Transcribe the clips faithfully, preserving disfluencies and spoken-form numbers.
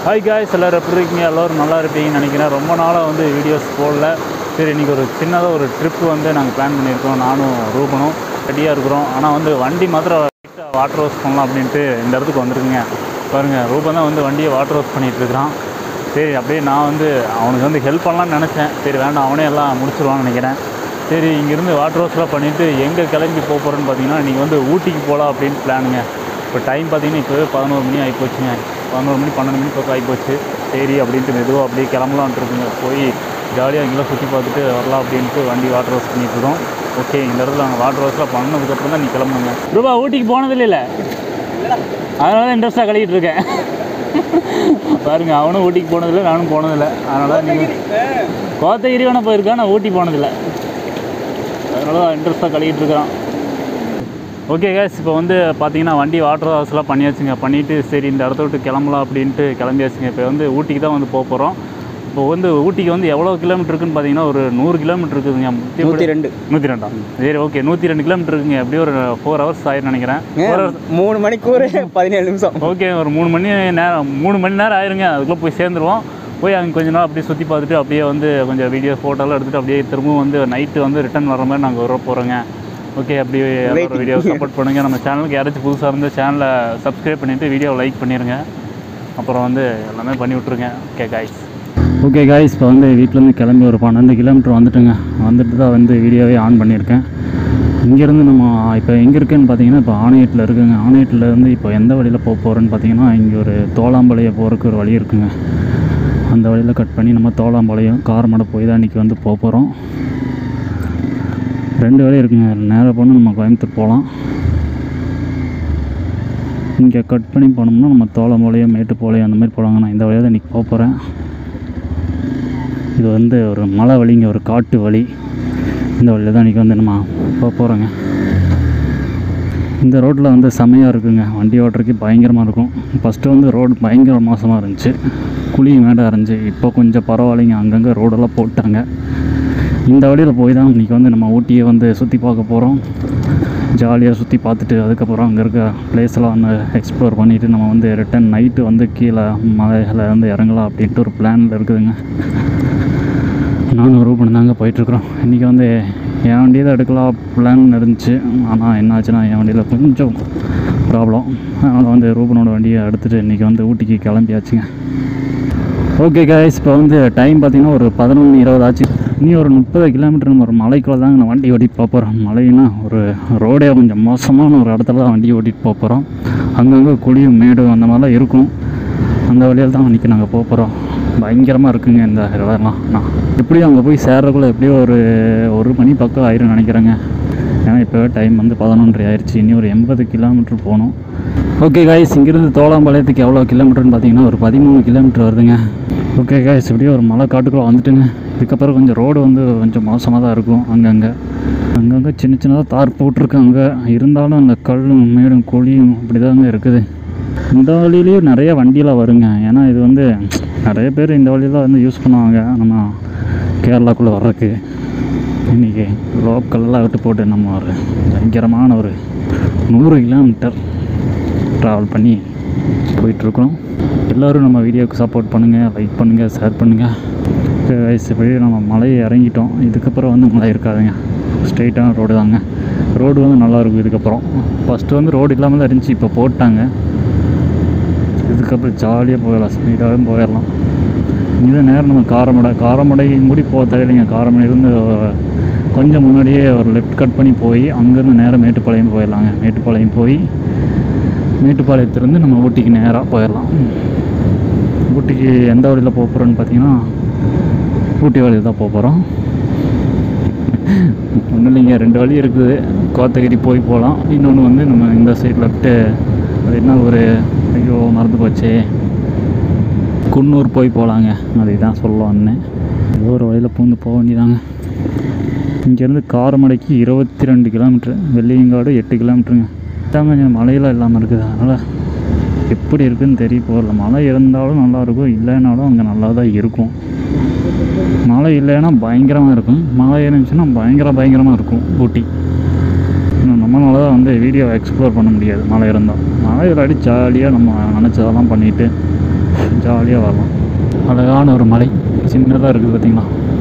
Hi guys, எல்லோரும் எப்படி இருக்கீங்க? எல்லோரும் நல்லா இருப்பீங்கன்னு நினைக்கிறேன். ரொம்ப நாளாக வந்து வீடியோஸ் போடல. சரி, இன்றைக்கி ஒரு சின்னதாக ஒரு ட்ரிப்பு வந்து நாங்கள் பிளான் பண்ணியிருக்கோம். நானும் ரூபனும் ரெடியாக இருக்கிறோம். ஆனால் வந்து வண்டி மாத்திரம் வாட்டர் வாஷ் பண்ணலாம் அப்படின்ட்டு இந்த இடத்துக்கு வந்துருக்குங்க. பாருங்கள், ரூபன் தான் வந்து வண்டியை வாட்டர் வாஷ் பண்ணிகிட்ருக்கிறான். சரி, அப்படியே நான் வந்து அவனுக்கு வந்து ஹெல்ப் பண்ணலான்னு நினச்சேன். சரி வேண்டாம், அவனே எல்லாம் முடிச்சிருவான்னு நினைக்கிறேன். சரி, இங்கேருந்து வாட்டர் வாஷ்லாம் பண்ணிவிட்டு எங்கே கிளம்பி போக போகிறேன்னு பார்த்தீங்கன்னா, இன்றைக்கி வந்து ஊட்டிக்கு போகலாம் அப்படின்னு பிளானுங்க. இப்போ டைம் பார்த்தீங்கன்னா இப்போவே பதினோரு மணி ஆகிப்போச்சுங்க. பதினோரு மணி பன்னெண்டு மணி பக்கம் ஆகிப்போச்சு. சரி அப்படின்ட்டு மெதுவாக அப்படியே கிளம்பலான்ட்டு இருக்குங்க. போய் ஜாலியாக இங்கெல்லாம் சுற்றி பார்த்துட்டு வரலாம் அப்படின்ட்டு வண்டி வாட்டர் வாஷ் பண்ணிட்டுருக்கோம். ஓகே, இந்த இடத்துல நாங்கள் வாட்டர் வாஷ்லாம் பண்ணதுக்கப்புறம் தான் நீ கிளம்புங்க. ரூபா ஊட்டிக்கு போனதில்லை இல்லை, அதனால தான் இன்ட்ரெஸ்ட்டாக கழிக்கிட்டு இருக்கேன். பாருங்க, அவனும் ஊட்டிக்கு போனதில்லை, நானும் போனதில்லை. அதனால தான் நீங்கள் கோத்தகிரி வேணால் போயிருக்கா, நான் ஊட்டி போனதில்லை. அதனால தான் இன்ட்ரெஸ்ட்டாக கழிக்கிட்டு இருக்கிறான். ஓகே கேஸ், இப்போ வந்து பார்த்தீங்கன்னா வண்டி வாட்டர் வாஷ்லாம் பண்ணியாச்சுங்க. பண்ணிவிட்டு சரி இந்த இடத்த விட்டு கிளம்பலாம் அப்படின்ட்டு கிளம்பியாச்சுங்க. இப்போ வந்து ஊட்டிக்கு தான் வந்து போக போகிறோம். இப்போ வந்து ஊட்டிக்கு வந்து எவ்வளோ கிலோமீட்டர் இருக்குன்னு பார்த்தீங்கன்னா ஒரு நூறு கிலோமீட்டர் இருக்குதுங்க. நூற்றி ரெண்டு நூற்றி ரெண்டா சரி ஓகே, நூற்றி ரெண்டு கிலோமீட்டர் இருக்குங்க. எப்படியும் ஒரு ஃபோர் ஹவர்ஸ் ஆயிரும் நினைக்கிறேன். மூணு மணிக்கு ஒரு பதினேழு நிமிஷம். ஓகே, ஒரு மூணு மணி நேரம் மூணு மணி நேரம் ஆயிருங்க. அதுக்குள்ளே போய் சேர்ந்துருவோம். போய் அங்கே கொஞ்ச நாள் அப்படியே சுற்றி பார்த்துட்டு அப்படியே வந்து கொஞ்சம் வீடியோ ஃபோட்டோலாம் எடுத்துகிட்டு அப்படியே திரும்பவும் வந்து நைட்டு வந்து ரிட்டர்ன் வர மாதிரி நாங்கள் வர போகிறோங்க. ஓகே, அப்படி வீடியோ சப்போர்ட் பண்ணுங்கள். நம்ம சேனலுக்கு யாராச்சும் புதுசாக இருந்து சேனலை சப்ஸ்கிரைப் பண்ணிவிட்டு வீடியோவை லைக் பண்ணிடுங்க. அப்புறம் வந்து எல்லாமே பண்ணி விட்ருங்க. Okay guys. ஓகே காய்ஸ், இப்போ வந்து வீட்டிலேருந்து கிளம்பி ஒரு பன்னெண்டு கிலோமீட்டர் வந்துட்டுங்க. வந்துட்டு தான் வந்து வீடியோவே ஆன் பண்ணியிருக்கேன். இங்கேருந்து நம்ம இப்போ எங்கே இருக்குதுன்னு பார்த்தீங்கன்னா இப்போ ஆணையத்தில் இருக்குங்க. ஆணையத்தில் இருந்து இப்போ எந்த வழியில் போக போகிறோன்னு பார்த்தீங்கன்னா இங்கே ஒரு தோளாம்பாளையம் போகிறதுக்கு ஒரு வழி இருக்குங்க. அந்த வழியில் கட் பண்ணி நம்ம தோளாம்பாளையம் காரமடை போய் தான் இன்றைக்கி வந்து போக போகிறோம். ரெண்டு வழி இருக்குங்க. நேராக போனால் நம்ம கோயம்புத்தூர் போகலாம். இங்கே கட் பண்ணி போனோம்னா நம்ம தோளாம்பாளையம் மேட்டுப்பாளையம் அந்த மாதிரி போகலாங்க. நான் இந்த வழியாக தான் இன்றைக்கி போக போகிறேன். இது வந்து ஒரு மலை வழிங்க, ஒரு காட்டு வழி. இந்த வழியில் தான் இன்றைக்கி வந்து நம்ம போக போகிறோங்க. இந்த ரோட்டில் வந்து செமையாக இருக்குங்க, வண்டி ஓட்டுறதுக்கு பயங்கரமாக இருக்கும். ஃபஸ்ட்டு வந்து ரோடு பயங்கர மோசமாக இருந்துச்சு, குழி மேடாக இருந்துச்சு. இப்போ கொஞ்சம் பரவாயில்லைங்க, அங்கங்கே ரோடெல்லாம் போட்டாங்க. இந்த வழியில் போய் தான் இன்றைக்கி வந்து நம்ம ஊட்டியை வந்து சுற்றி பார்க்க போகிறோம். ஜாலியாக சுற்றி பார்த்துட்டு அதுக்கப்புறம் அங்கே இருக்க பிளேஸெல்லாம் வந்து எக்ஸ்ப்ளோர் பண்ணிவிட்டு நம்ம வந்து ரிட்டன் நைட்டு வந்து கீழே மலைகளை வந்து இறங்கலாம் அப்படின்ட்டு ஒரு பிளானில் இருக்குதுங்க. நானும் ரூபன் தாங்க போயிட்டுருக்குறோம். இன்றைக்கி வந்து என் வண்டியை தான் எடுக்கலாம் பிளான் இருந்துச்சு. ஆனால் என்ன ஆச்சுன்னா என் வண்டியில் கொஞ்சம் ப்ராப்ளம். அதனால் வந்து ரூபனோட வண்டியை எடுத்துகிட்டு இன்றைக்கி வந்து ஊட்டிக்கு கிளம்பியாச்சுங்க. ஓகே காய்ஸ், இப்போ வந்து டைம் பார்த்திங்கன்னா ஒரு பதினொன்று இருபது ஆச்சு. இனி ஒரு முப்பது கிலோமீட்டர் நம்ம ஒரு மலைக்குள்ளே தாங்க நான் வண்டி ஓட்டிகிட்டு போக போகிறோம். மலைன்னா ஒரு ரோடே கொஞ்சம் மோசமான ஒரு இடத்துல தான் வண்டி ஓட்டிகிட்டு போக போகிறோம். அங்கங்கே குழியும் மேடும் அந்த மாதிரிலாம் இருக்கும். அந்த வழியில் தான் இன்றைக்கி நாங்கள் போக போகிறோம். பயங்கரமாக இருக்குங்க இந்த இடம்லாம். நான் எப்படியும் அங்கே போய் சேர்றதுக்குள்ளே எப்படியும் ஒரு ஒரு மணி பக்கம் ஆயிரும் நினைக்கிறேங்க. ஏன்னா இப்போ டைம் வந்து பதினொன்றரை ஆயிடுச்சு. இனி ஒரு எண்பது கிலோமீட்டர் போகணும். ஓகே காய்ஸ், இங்கேருந்து தோளாம்பாளையத்துக்கு எவ்வளோ கிலோமீட்டர்னு பார்த்தீங்கன்னா ஒரு பதிமூணு கிலோமீட்டர் வருதுங்க. ஓகே காய்ஸ், இப்படியே ஒரு மலை காட்டுக்குள்ளே வந்துட்டுங்க. இதுக்கப்புறம் கொஞ்சம் ரோடு வந்து கொஞ்சம் மோசமாக தான் இருக்கும். அங்கங்கே அங்கங்கே சின்ன சின்னதாக தார் போட்டிருக்காங்க. இருந்தாலும் அந்த கல்லும் மேடும் குழியும் இப்படி தாங்க இருக்குது. இந்த வழியிலையும் நிறைய வண்டியெலாம் வருங்க. ஏன்னா இது வந்து நிறைய பேர் இந்த வழியில் வந்து யூஸ் பண்ணுவாங்க நம்ம கேரளாக்குள்ளே வர்றதுக்கு. இன்றைக்கி லோக்கல்லாம் விட்டு போட்டு நம்ம ஒரு பயங்கரமான ஒரு நூறு கிலோமீட்டர் ட்ராவல் பண்ணி போயிட்டுருக்கோம். எல்லோரும் நம்ம வீடியோவுக்கு சப்போர்ட் பண்ணுங்கள், லைக் பண்ணுங்கள், ஷேர் பண்ணுங்கள். இப்படி நம்ம மலையை இறங்கிட்டோம். இதுக்கப்புறம் வந்து மலை இருக்காதுங்க, ஸ்ட்ரெயிட்டான ரோடு தாங்க. ரோடு வந்து நல்லாயிருக்கும். இதுக்கப்புறம் ஃபஸ்ட்டு வந்து ரோடு இல்லாமல் தான் இருந்துச்சு, இப்போ போட்டாங்க. இதுக்கப்புறம் ஜாலியாக போயிடலாம், ஸ்பீடாகவே போயிடலாம். இது நேரம் நம்ம காரமடை காரமடை மூடி போக தேவையில்லைங்க. காரமடையிலேருந்து கொஞ்சம் முன்னாடியே ஒரு லெஃப்ட் கட் பண்ணி போய் அங்கேருந்து நேராக மேட்டுப்பாளையம் போயிடலாங்க. மேட்டுப்பாளையம் போய் மேட்டுப்பாளையத்துலேருந்து நம்ம ஊட்டிக்கு நேராக போயிடலாம். ஊட்டிக்கு எந்த வழியில் போக போகிறோன்னு பார்த்தீங்கன்னா ஊட்டி வழியில் தான் போக போகிறோம். ஒன்றும் இல்லைங்க, ரெண்டு வழி இருக்குது. கோத்தகிரி போய் போகலாம். இன்னொன்று வந்து நம்ம இந்த சைட் லெஃப்ட்டு அது என்ன ஒரு ஐயோ மறந்து போச்சு, குன்னூர் போய் போகலாங்க. அதை தான் சொல்லலான்னு ஏதோ ஒரு வழியில் பூந்து போக வேண்டியதாங்க. இங்கேருந்து காரமடைக்கு இருபத்தி ரெண்டு கிலோமீட்ரு, வெள்ளியங்காடு எட்டு கிலோமீட்டருங்க. தாங்க மழையெல்லாம் இல்லாமல் இருக்குது. அதனால் எப்படி இருக்குதுன்னு தெரிய போகல. மழை இருந்தாலும் நல்லாயிருக்கும், இல்லைனாலும் அங்கே நல்லா தான் இருக்கும். மழை இல்லைன்னா பயங்கரமாக இருக்கும், மழை இருந்துச்சுன்னா பயங்கர பயங்கரமாக இருக்கும் ஊட்டி. நம்மளால தான் வந்து வீடியோ எக்ஸ்ப்ளோர் பண்ண முடியாது மழை இருந்தால். மழை இல்லாட்டி ஜாலியாக நம்ம நினச்சதெல்லாம் பண்ணிவிட்டு ஜாலியாக வழியாக வரலாம். அழகான ஒரு மலை சின்னதாக இருக்குது பார்த்தீங்களா.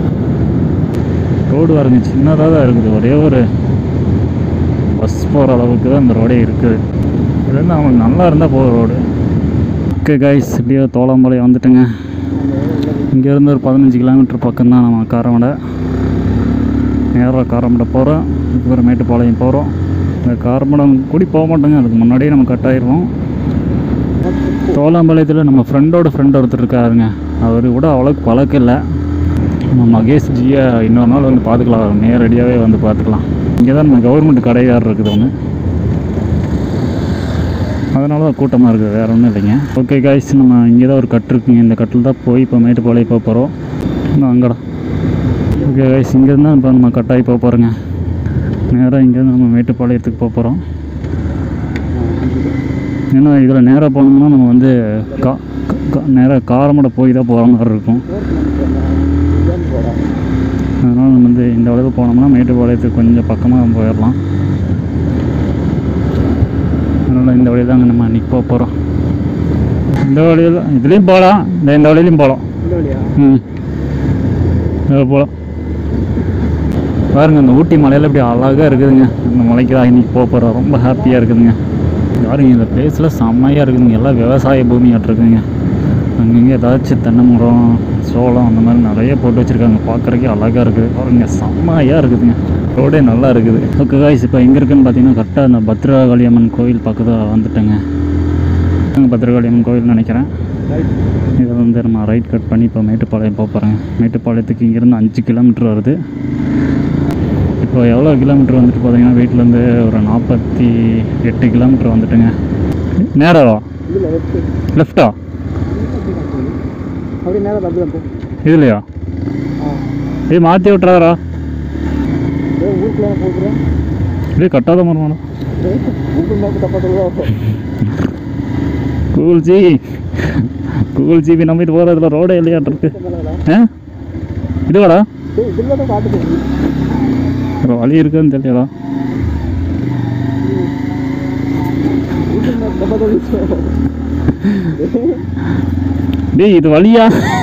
ரோடு பாருங்க சின்னதாக தான் இருக்குது. ஒரே ஒரு பஸ் போகிற அளவுக்கு தான் இந்த ரோடே இருக்குது. இதுலேருந்து அவங்களுக்கு நல்லா இருந்தால் போகிற ரோடு. ஓகே கைஸ், இப்படியே தோளாம்பாளையம் வந்துட்டுங்க. இங்கேருந்து ஒரு பதினஞ்சு கிலோமீட்டர் பக்கம் தான் நம்ம காரமடை. நேராக காரமடை போகிறோம். இதுக்கப்புறம் மேட்டுப்பாளையம் போகிறோம். இந்த காரமடம் கூடி போக மாட்டோங்க, அதுக்கு முன்னாடியே நம்ம கட் ஆயிடுவோம். தோளாம்பாளையத்தில் நம்ம ஃப்ரெண்டோட ஃப்ரெண்ட் ஒருத்தர் இருக்காருங்க. அவர் கூட அவ்வளோக்கு பழக்கம் இல்லை. நம்ம மகேஷ் ஜியை இன்னொரு நாள் வந்து பார்த்துக்கலாம், நேரடியாகவே வந்து பார்த்துக்கலாம். இங்கே தான் நம்ம கவர்மெண்ட் கடையார் இருக்குது ஒன்று, அதனால தான் கூட்டமாக இருக்குது, வேறு ஒன்றும் இல்லைங்க. ஓகே காய்ஸ், நம்ம இங்கே தான் ஒரு கட்டு இருக்குங்க. இந்த கட்டில் தான் போய் இப்போ மேட்டுப்பாளையம் போக போகிறோம். இன்னும் அங்கடா. ஓகே காய்ஸ், இங்கேருந்து தான் இப்போ நம்ம கட்டாயி போக போகிறோங்க. நேராக இங்கேருந்து நம்ம மேட்டுப்பாளையத்துக்கு போக போகிறோம். ஏன்னா இதில் நேராக போனோம்னா நம்ம வந்து கா நேராக காரமடை போய் தான் போகிற மாதிரி இருக்கும். அதனால் நம்ம வந்து இந்த அளவுக்கு போனோம்னா மேட்டுப்பாளையத்துக்கு கொஞ்சம் பக்கமாக போயிடலாம். அதனால் இந்த வழியில் தாங்க நம்ம அன்றைக்கி போக போகிறோம். இந்த வழியில் இதுலேயும் போகலாம், இந்த இந்த வழியிலையும் போகலாம். ம் போகலாம். பாருங்க, இந்த ஊட்டி மலையில் இப்படி அழகாக இருக்குதுங்க. இந்த மலைக்கு தான் இன்றைக்கி போக போகிறோம். ரொம்ப ஹாப்பியாக இருக்குதுங்க. பாருங்க, இந்த பிளேஸில் செம்மையாக இருக்குதுங்க. எல்லாம் விவசாய பூமியாட்டு இருக்குதுங்க. அங்கங்கே ஏதாச்சும் தென்னை மரம், சோளம் அந்த மாதிரி நிறைய போட்டு வச்சுருக்காங்க. பார்க்குறக்கே அழகாக இருக்குது. பாருங்க, செம்மையாக இருக்குதுங்க. ரோடே நல்லா இருக்குது. ஓகே காய்ஸ், இப்போ எங்கே இருக்குதுன்னு பார்த்தீங்கன்னா கரெக்டாக அந்த பத்ரகாளி அம்மன் கோயில் பக்கத்தில் வந்துட்டேங்க. பத்ரகாளி அம்மன் கோயில்னு நினைக்கிறேன். இதை வந்து நம்ம ரைட் கட் பண்ணி இப்போ மேட்டுப்பாளையம் போக போகிறேங்க. மேட்டுப்பாளையத்துக்கு இங்கேருந்து அஞ்சு கிலோமீட்டர் வருது. இப்போ எவ்வளோ கிலோமீட்டர் வந்துட்டு பார்த்தீங்கன்னா வீட்டிலேருந்து ஒரு நாற்பத்தி எட்டு கிலோமீட்டர் வந்துட்டுங்க. நேராவா லெஃப்டா? இதுலையா? ஏய் மாற்றி விட்றாரா? இல்லையே கட்டாத மரமாடா. கூகுள் ஜி கூகுள் ஜிபி நம்பிட்டு போகிறதுல ரோடே இல்லையாட்டிருக்கு. ஆ இதுவாடா? வழி இருக்குன்னு தெரியலடா. டேய் இது வழியா?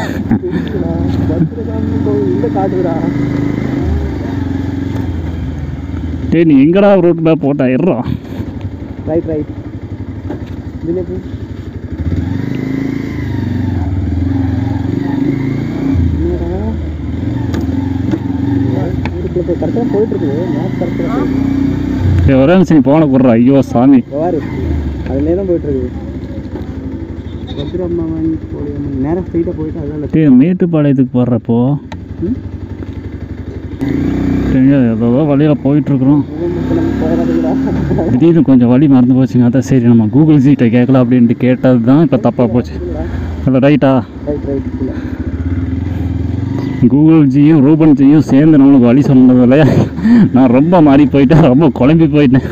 டேய் நீ எங்கடா ரோட் மேப் போட்டா? இருறா. ரைட் ரைட் கரெக்டாக போயிட்டு இருக்குது. மேப் கரெக்டாக ஒரே நிமிஷம் நீ போன போடுறா. ஐயோ சாமி, அதுலேயே தான் போயிட்டு இருக்குது. பத்ரம்மன் நேரம் ஸ்ட்ரைட்டாக போயிட்டு அதில் டே மேட்டுப்பாளையத்துக்கு போடுறப்போ ஏதோ வழியில் போயிட்டுருக்குறோம். திடீர்னு கொஞ்சம் வழி மறந்து போச்சுங்க. அதான் சரி நம்ம கூகுள் ஜிட்டை கேட்கலாம் அப்படின்ட்டு கேட்டது தான் இப்போ தப்பாக போச்சு. அதில் ரைட்டா? ரைட் ரைட் கூகுள் ஜியும் ரூபன் ஜியும் சேர்ந்து நம்மளுக்கு வழி சொன்னதில்ல. நான் ரொம்ப மாறி போயிட்டேன், ரொம்ப குழம்பி போயிட்டேன்.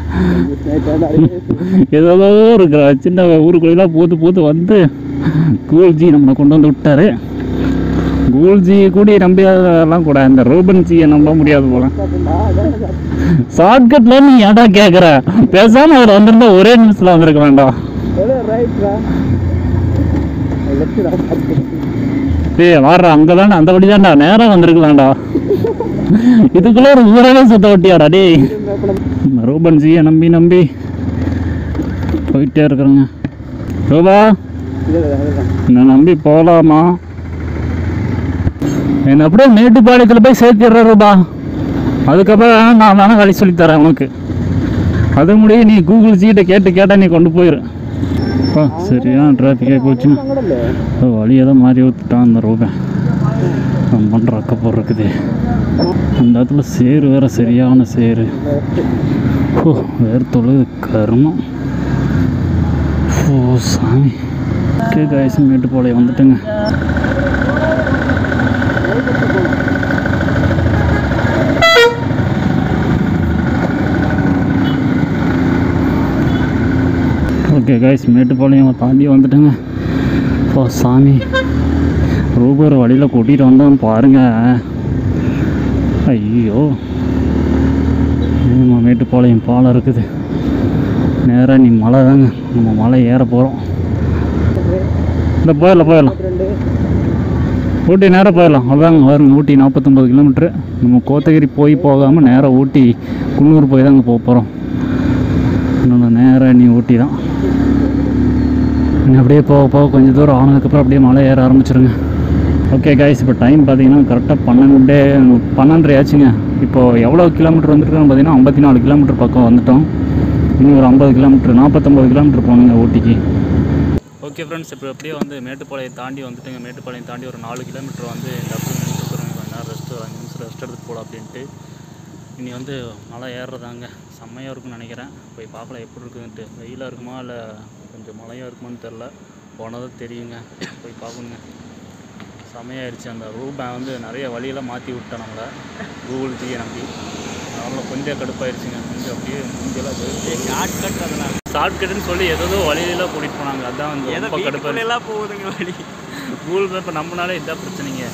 ஏதோ இருக்கிற சின்ன ஊருக்குள்ளெல்லாம் பூத்து பூத்து வந்து கூகுள் ஜி நம்மளை கொண்டு வந்து விட்டாரு. கூகுள் ஜியை கூட நம்பியதெல்லாம் கூட இந்த ரூபன் ஜியை நம்ப முடியாது போல. ஷார்ட்கட்ல நீ ஏன்டா கேட்குற? பேசாம அதில் வந்திருந்தா ஒரே நிமிஷத்தில் வந்திருக்க வேண்டாம். டேய் வாடுறா, அங்கே தானே அந்த வழி தான்டா, நேராக வந்திருக்கலாம்டா. இதுக்குள்ள ஒரு ஊரவே சுத்த ஒட்டியாடா. டேய் ரூபன் ஜியை நம்பி நம்பி போயிட்டே இருக்கிறேங்க. ரூபா நான் நம்பி போகலாமா? என்னை அப்படியே மேட்டுப்பாளையத்தில் போய் சேர்த்திடுற ரூபா. அதுக்கப்புறம் நான் வேணா வழி சொல்லித்தரேன் உனக்கு. அது முடிய நீ கூகுள் ஜிகிட்ட கேட்டு கேட்டால் நீ கொண்டு போயிரு. அப்பா சரியா டிராஃபிக்காக போச்சுங்க. வழியை தான் மாறி ஊற்றுட்டான் அந்த ரூபன். நம்ம பண்ணுற அக்கப்போர் இருக்குது. அந்த இடத்துல சேரு வேறு சரியான சேரு. ஓ வேறு தொழுது கருமம். ஓ சாமி. ஓகே காய்ஸ், மேட்டுப்பாளையம் வந்துட்டுங்க. ஓகே காய்ஸ், மேட்டுப்பாளையம் தாண்டி வந்துட்டுங்க. ஓ சாமி, ரூபர் வழியில் கூட்டிகிட்டு வந்தோன்னு பாருங்க. ஐயோ நம்ம மேட்டுப்பாளையம் பாலம் இருக்குது. நேராக நீ மலை தாங்க, நம்ம மலை ஏற போகிறோம். இந்த போயிடலாம் போயிடலாம் ரெண்டு ஊட்டி நேராக போயிடலாம். அதாங்க வருங்க ஊட்டி நாற்பத்தொம்பது கிலோமீட்ரு. நம்ம கோத்தகிரி போய் போகாமல் நேராக ஊட்டி குன்னூர் போய் தாங்க போக போகிறோம். இன்னொன்று நேராக நீ ஊட்டி தான். அப்படியே போக போக கொஞ்சம் தூரம் ஆனதுக்கப்புறம் அப்படியே மலை ஏற ஆரம்பிச்சிருங்க. ஓகே கைஸ், இப்போ டைம் பார்த்தீங்கன்னா கரெக்டாக பன்னெண்டு பன்னெண்டரை ஆச்சுங்க. இப்போது எவ்வளோ கிலோமீட்டர் வந்துருக்கோன்னு பார்த்தீங்கன்னா ஐம்பத்தி நாலு கிலோமீட்டர் பக்கம் வந்துட்டோம். இன்னும் ஒரு ஐம்பது கிலோமீட்டர் நாற்பத்தொம்பது கிலோமீட்டர் போகணுங்க ஊட்டிக்கு. ஓகே ஃப்ரெண்ட்ஸ், இப்போ அப்படியே வந்து மேட்டுப்பாளையம் தாண்டி வந்துட்டுங்க. மேட்டுப்பாளையம் தாண்டி ஒரு நாலு கிலோமீட்டர் வந்து இந்த இடத்துல நின்று போகிறோங்க. கொஞ்ச நேரம் ரெஸ்ட், ஒரு அஞ்சு நிமிஷம் ரெஸ்ட் எடுத்துட்டு போகலாம் அப்படின்ட்டு. இனி வந்து மழை ஏறுறதாங்க, செம்மையாக இருக்குன்னு நினைக்கிறேன். போய் பார்க்கலாம் எப்படி இருக்குதுன்ட்டு. வெயிலாக இருக்குமா இல்லை கொஞ்சம் மழையாக இருக்குமான்னு தெரில. போனதான் தெரியுங்க, போய் பார்க்கணுங்க. செம்மையாகிடுச்சு. அந்த ரூபை வந்து நிறைய வழியெல்லாம் மாற்றி விட்டேன் நம்மளை கூகுள் டீயை நம்பி. அதனால் கொஞ்சம் கடுப்பாயிருச்சுங்க. கொஞ்சம் அப்படியே முடிஞ்செல்லாம் போயிடுச்சு. ஷார்ட் கட் அதெல்லாம் ஷார்ட் கட்டுன்னு சொல்லி ஏதோ வழியிலாம் கூட்டிகிட்டு போனாங்க. அதான் வந்து ரொம்ப கடுப்பாக போகுதுங்க வழி. கூகுள் மேப்பை நம்பினாலே இதான் பிரச்சனைங்க.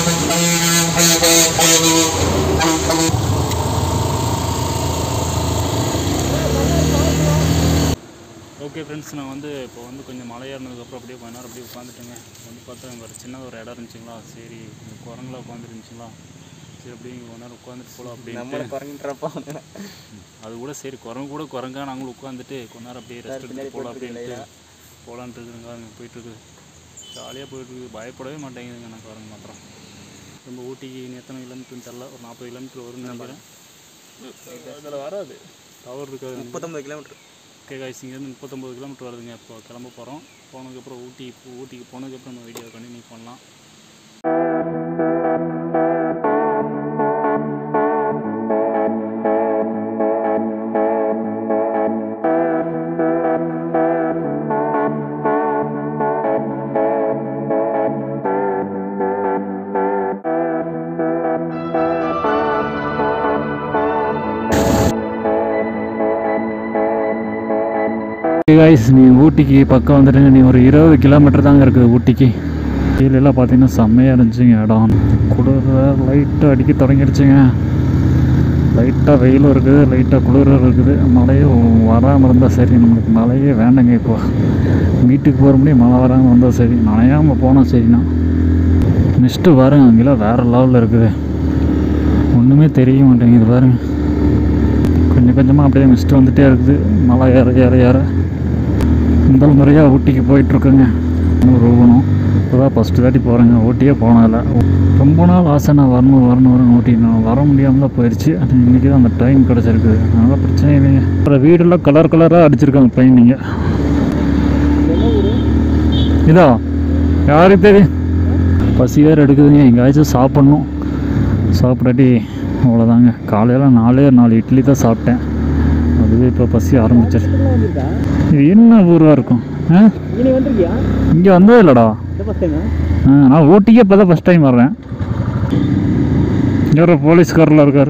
ஓகே ஃப்ரெண்ட்ஸ், நான் வந்து இப்போ வந்து கொஞ்சம் மழை ஏறினதுக்கப்புறம் அப்படியே கொஞ்ச நேரம் அப்படியே உட்காந்துட்டேங்க. வந்து பார்த்தா ஒரு சின்ன ஒரு இடம் இருந்துச்சுங்களா, சரி இந்த குரங்குல உட்காந்துருந்துச்சுங்களா, சரி அப்படியே கொஞ்ச நேரம் உட்காந்துட்டு போகலாம் அப்படின்னு. குரங்குன்றப்போ அது கூட சரி குரங்கு கூட குரங்கா நாங்களும் உட்காந்துட்டு கொஞ்ச நேரம் அப்படியே ரெஸ்ட் எடுத்து போகலாம் அப்படின்ட்டு போகலான்ட்டு இருக்குதுங்க. அங்கே போயிட்டுருக்குது, ஜாலியாக போயிட்டுருக்குது. பயப்படவே மாட்டேங்குதுங்க எனக்கு குரங்கு மாத்திரம். ரொம்ப ஊட்டிக்கு எத்தனை கிலோமீட்டர்னு தெரில, ஒரு நாற்பது கிலோமீட்டர் வரும்னு நினைக்கிறேன். அதில் வராது, டவர் இருக்காது. முப்பத்தொம்பது கிலோமீட்டர். ஓகே காய்ஸ், இங்கேருந்து முப்பத்தொம்பது கிலோமீட்டர் வருதுங்க. இப்போ கிளம்ப போகிறோம். போனதுக்கப்புறம் ஊட்டி ஊட்டிக்கு போனதுக்கப்புறம் நம்ம வீடியோ கண்டினியூ பண்ணலாம். கைஸ், நீ ஊட்டிக்கு பக்கம் வந்துட்டு நீ ஒரு இருபது கிலோமீட்டர் தாங்க இருக்குது ஊட்டிக்கு. கீழெல்லாம் பார்த்தீங்கன்னா செம்மையாக இருந்துச்சுங்க இடம். குளிர் லைட்டாக அடிக்க தொடங்கிடுச்சுங்க. லைட்டாக வெயிலும் இருக்குது, லைட்டாக குளிரும் இருக்குது. மழையும் வராமல் இருந்தால் சரி, நம்மளுக்கு மழையே வேண்டாங்க. இப்போ வீட்டுக்கு போகிற முடியும் மழை வராமல் இருந்தால் சரி, நனையாமல் போனால் சரிண்ணா. மிஸ்ட்டு பாருங்க, அங்கெல்லாம் வேறு லெவலில் இருக்குது. ஒன்றுமே தெரிய மாட்டேங்குது பாருங்க. கொஞ்சம் கொஞ்சமாக அப்படியே மிஸ்ட்டு வந்துகிட்டே இருக்குது. மழை ஏற ஏற ஏற முதல் முறையாக ஊட்டிக்கு போயிட்டுருக்குங்க. ரூபணும் இப்போ தான் ஃபஸ்ட்டு தாட்டி போகிறேங்க. ஊட்டியே போனதில்லை. ரொம்ப நாள் ஆசை நான் வரணும் வரணும் வரணும் ஊட்டி. நான் வர முடியாமல் தான் போயிடுச்சு. இன்றைக்கி தான் அந்த டைம் கிடச்சிருக்குது. அதனால் பிரச்சனை இல்லைங்க. அப்புறம் வீடெல்லாம் கலர் கலராக அடிச்சிருக்காங்க பெயிண்டிங்க. இதா யாருக்கு தெரியும். பசி வேறு எடுக்குதுங்க. எங்கேயாச்சும் சாப்பிட்ணும். சாப்பிடாட்டி அவ்வளோதாங்க. காலையில் நாலே நாலு இட்லி தான் சாப்பிட்டேன். அதுவே இப்போ பசி ஆரம்பிச்சிரு. இது என்ன ஊராக இருக்கும்? ஆ இங்கே வந்தது இல்லைடா. ஆ நான் ஊட்டிக்கே இப்போ தான் ஃபஸ்ட் டைம் வர்றேன். யாரோ போலீஸ்காரெலாம் இருக்கார்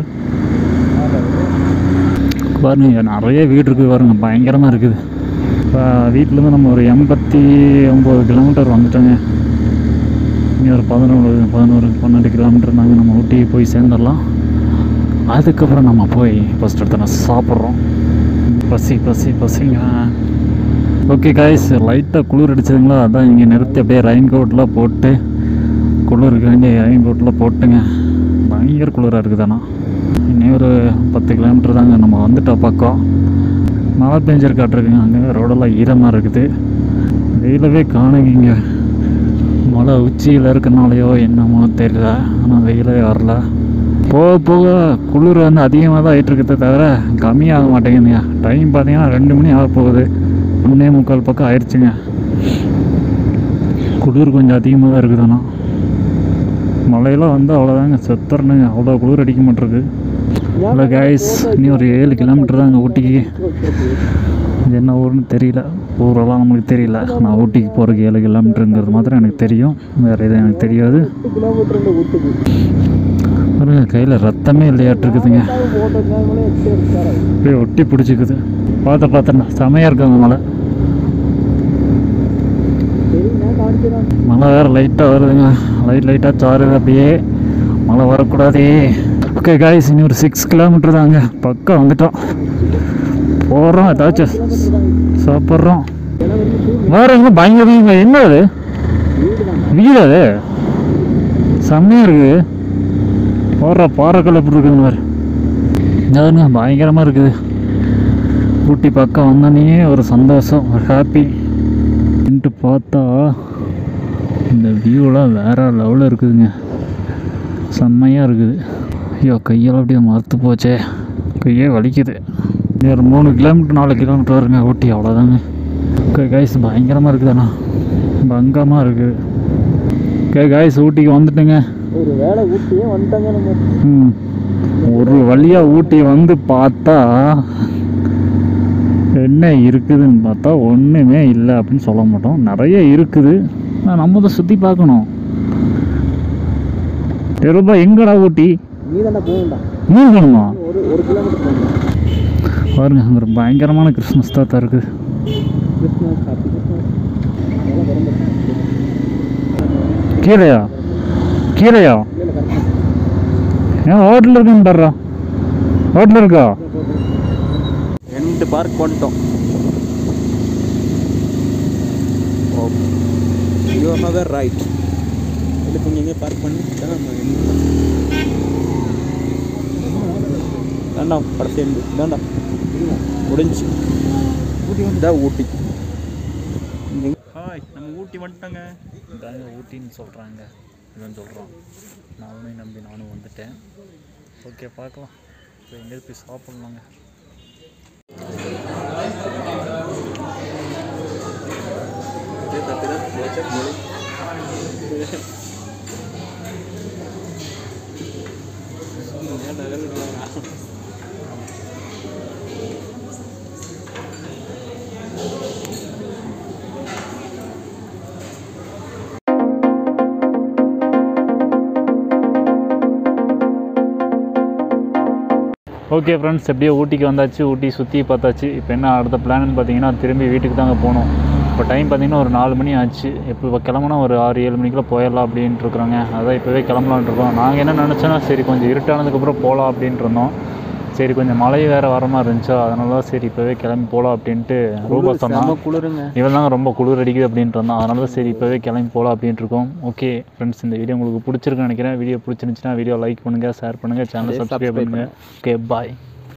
பாருங்க. நிறைய வீடு இருக்குது பாருங்க, பயங்கரமாக இருக்குது. இப்போ வீட்டிலேருந்து நம்ம ஒரு எண்பத்தி ஒம்பது கிலோமீட்டர் வந்துட்டோங்க. இங்கே ஒரு பதினோரு பதினோரு பன்னெண்டு கிலோமீட்டர் தாங்க நம்ம ஊட்டி போய் சேர்ந்துடலாம். அதுக்கப்புறம் நம்ம போய் ஃபஸ்ட் எடுத்து சாப்பிட்றோம். பசி பசி பசிங்க. ஓகே காய்ஸ், லைட்டாக குளிர் அடிச்சதுங்களா, அதான் இங்கே நிறுத்தி அப்படியே ரெயின் கோட்லாம் போட்டு குளிருக்கு வேண்டிய ரெயின் கோட்லாம் போட்டுங்க. பயங்கர குளிராக இருக்குது. ஆனால் இன்னும் ஒரு பத்து கிலோமீட்டர் தாங்க நம்ம வந்துட்டோம் பக்கம். மழை பெஞ்சிருக்காட்டிருக்குங்க. அங்கே ரோடெல்லாம் ஈரமாக இருக்குது. வெயிலவே காணுங்க. மழை உச்சியில் இருக்கனாலையோ என்னமோ தெரியல, ஆனால் வெயிலே வரல. போக போக குளிர் வந்து அதிகமாக தான் ஆகிட்டுருக்கே தவிர கம்மியாக மாட்டேங்குதுங்க. டைம் பார்த்தீங்கன்னா ரெண்டு மணி ஆக போகுது. ஒன்றே முக்கால் பக்கம் ஆயிடுச்சுங்க. குளிர் கொஞ்சம் அதிகமாக தான் இருக்குது. ஆனால் மழையெல்லாம் வந்து அவ்வளோதாங்க, செத்துறணுங்க. அவ்வளோ குளிர் அடிக்க மாட்டிருக்கு. ஹலோ கைஸ், இனி ஒரு ஏழு கிலோமீட்டர் தாங்க ஊட்டிக்கு. இது என்ன ஊர்னு தெரியல, ஊரெல்லாம் நம்மளுக்கு தெரியல. நான் ஊட்டிக்கு போகிறதுக்கு ஏழு கிலோமீட்டருங்கிறது மாத்திரம் எனக்கு தெரியும், வேறு எதுவும் எனக்கு தெரியாது. கையில் ரத்தமே இல்லையாட்டுருக்குதுங்க. அப்படியே ஒட்டி பிடிச்சிக்குது. பார்த்த பார்த்தேன்னா செமையாக இருக்குங்க மழை. மழை வேறு லைட்டாக வருதுங்க. லைட் லைட்டாக சாருது. அப்படியே மழை வரக்கூடாதே. ஓகே காய்ஸ், இனி ஒரு சிக்ஸ் கிலோமீட்டர் தாங்க பக்கம் வந்துட்டோம். போகிறோம், ஏதாச்சும் சாப்பிட்றோம். வேறு எங்கே பயங்கரமாக என்ன அது அடிக்குது அது செம்மையாக இருக்குது. போடுற பாறைக்கல் எப்படி இருக்குங்க வேறு அதுங்க பயங்கரமாக இருக்குது. ஊட்டி பக்கம் வந்தோடனே ஒரு சந்தோஷம், ஒரு ஹாப்பி அப்படின்ட்டு பார்த்தா இந்த வியூலாம் வேறு லெவலில் இருக்குதுங்க. செம்மையாக இருக்குது. ஐயோ கையெல்லாம் அப்படியே மறுத்து போச்சே, கையே வலிக்குது. ஒரு மூணு கிலோமீட்டர் நாலு கிலோமீட்டர் வருங்க ஊட்டி, அவ்வளோதாங்க. ஓகே கைஸ் பயங்கரமாக இருக்குதுண்ணா, பங்கமாக இருக்குது. ஓகே கைஸ் ஊட்டிக்கு வந்துட்டுங்க. ஒரு வேலை ஊட்டியே வந்துட்டாங்க நம்ம. ம் ஒரு வழியாக ஊட்டி வந்து பார்த்தா என்ன இருக்குதுன்னு பார்த்தா ஒன்றுமே இல்லை அப்படின்னு சொல்ல மாட்டோம், நிறைய இருக்குது. நம்ம தான் சுற்றி பார்க்கணும். ரூபா எங்கடா ஊட்டி? நீ தானே போகணும்டா. நீ போகணுமா? ஒரு ஒரு கிலோமீட்டர் போகணும். பாருங்க அங்கே ஒரு பயங்கரமான கிறிஸ்மஸ் தாத்தா இருக்குது. Christmas happy Christmas. கீரையா கீரையா ஏன் ஹோட்டலில் இருக்குன்னு தர்றா? ஹோட்டலில் இருக்கா? ரெண்டு பார்க் பண்ணிட்டோம். You are never right. இல்லை கொஞ்சம் எங்கே பார்க் பண்ணி வேண்டாம் கடைசி இருந்து வேண்டாம் முடிஞ்சு இதான் ஊட்டி. ஹாய், நம்ம ஊட்டி வந்துட்டோங்க. இதாங்க ஊட்டின்னு சொல்கிறாங்க, இதுன்னு சொல்கிறோம். நானும் நம்பி நானும் வந்துட்டேன். ஓகே பார்க்கலாம், இப்போ எங்கேயாவது போய் சாப்பிட்லாங்க. ஓகே ஃப்ரெண்ட்ஸ், எப்படியோ ஊட்டிக்கு வந்தாச்சு, ஊட்டி சுற்றி பார்த்தாச்சு. இப்போ என்ன அடுத்த பிளான்னு பார்த்தீங்கன்னா திரும்பி வீட்டுக்கு தாங்க போகணும். இப்போ டைம் பார்த்திங்கன்னா ஒரு நாலு மணி ஆச்சு. இப்போ கிளம்புனா ஒரு ஆறு ஏழு மணிக்குள்ளே போயிடலாம் அப்படின்ட்டு இருக்கிறோங்க. அதான் இப்போவே கிளம்பலான் இருக்கோம். நாங்கள் என்ன நினச்சோன்னா சரி கொஞ்சம் இருட்டானதுக்கப்புறம் போகலாம் அப்படின்ட்டு இருந்தோம். சரி கொஞ்சம் மழை வேறு வர மாதிரி இருந்துச்சா, அதனால தான் சரி இப்போவே கிளம்பி போகலாம் அப்படின்ட்டு ரூபா சொன்னான். குளிருங்க, இவன் தாங்க ரொம்ப குளிர் அடிக்குது அப்படின்ட்டு இருந்தான். அதனால தான் சரி இப்போவே கிளம்பி போகலாம் அப்படின்ட்டு இருக்கோம். ஓகே ஃப்ரெண்ட்ஸ், இந்த வீடியோ உங்களுக்கு பிடிச்சிருக்குன்னு நினைக்கிறேன். வீடியோ பிடிச்சிருந்துச்சுன்னா வீடியோ லைக் பண்ணுங்கள், ஷேர் பண்ணுங்கள், சேனலை சப்ஸ்கிரைப் பண்ணுங்கள். ஓகே பாய்.